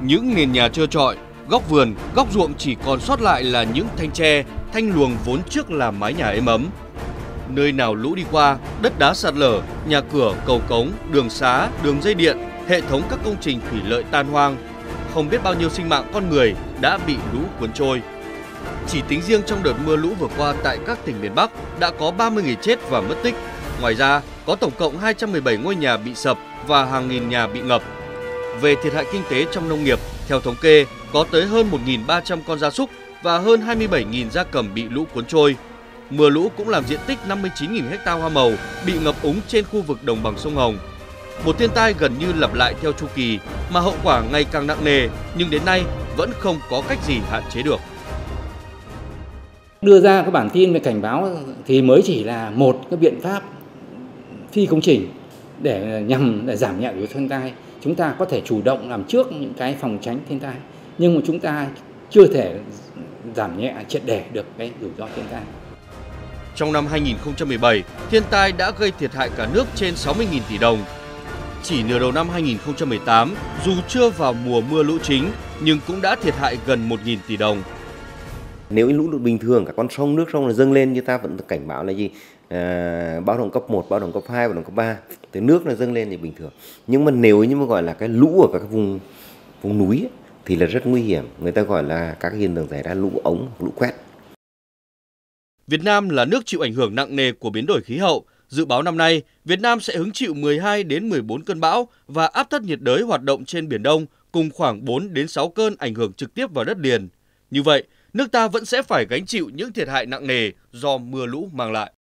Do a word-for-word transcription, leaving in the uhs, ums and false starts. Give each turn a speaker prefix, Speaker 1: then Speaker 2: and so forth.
Speaker 1: Những nền nhà trơ trọi, góc vườn, góc ruộng chỉ còn sót lại là những thanh tre, thanh luồng vốn trước là mái nhà êm ấm. Nơi nào lũ đi qua, đất đá sạt lở, nhà cửa, cầu cống, đường xá, đường dây điện, hệ thống các công trình thủy lợi tan hoang. Không biết bao nhiêu sinh mạng con người đã bị lũ cuốn trôi. Chỉ tính riêng trong đợt mưa lũ vừa qua tại các tỉnh miền Bắc đã có ba mươi người chết và mất tích. Ngoài ra, có tổng cộng hai trăm mười bảy ngôi nhà bị sập và hàng nghìn nhà bị ngập. Về thiệt hại kinh tế trong nông nghiệp, theo thống kê, có tới hơn một nghìn ba trăm con gia súc và hơn hai mươi bảy nghìn gia cầm bị lũ cuốn trôi. Mưa lũ cũng làm diện tích năm mươi chín nghìn ha hoa màu bị ngập úng trên khu vực đồng bằng sông Hồng. Một thiên tai gần như lặp lại theo chu kỳ mà hậu quả ngày càng nặng nề, nhưng đến nay vẫn không có cách gì hạn chế được.
Speaker 2: Đưa ra các bản tin về cảnh báo thì mới chỉ là một cái biện pháp phi công trình để nhằm để giảm nhẹ rủi ro thiên tai. Chúng ta có thể chủ động làm trước những cái phòng tránh thiên tai, nhưng mà chúng ta chưa thể giảm nhẹ triệt để được cái rủi ro thiên tai.
Speaker 1: Trong năm hai nghìn không trăm mười bảy, thiên tai đã gây thiệt hại cả nước trên sáu mươi nghìn tỷ đồng. Chỉ nửa đầu năm hai nghìn không trăm mười tám, dù chưa vào mùa mưa lũ chính, nhưng cũng đã thiệt hại gần một nghìn tỷ đồng.
Speaker 3: Nếu lũ lụt bình thường, các con sông, nước sông là dâng lên, như ta vẫn cảnh báo là gì? À, báo động cấp một, báo động cấp hai, báo động cấp ba, từ nước nó dâng lên thì bình thường. Nhưng mà nếu như mà gọi là cái lũ ở các vùng vùng núi ấy, thì là rất nguy hiểm. Người ta gọi là các hiện tượng xảy ra lũ ống, lũ quét.
Speaker 1: Việt Nam là nước chịu ảnh hưởng nặng nề của biến đổi khí hậu. Dự báo năm nay, Việt Nam sẽ hứng chịu mười hai đến mười bốn cơn bão và áp thấp nhiệt đới hoạt động trên Biển Đông cùng khoảng bốn đến sáu cơn ảnh hưởng trực tiếp vào đất liền. Như vậy, nước ta vẫn sẽ phải gánh chịu những thiệt hại nặng nề do mưa lũ mang lại.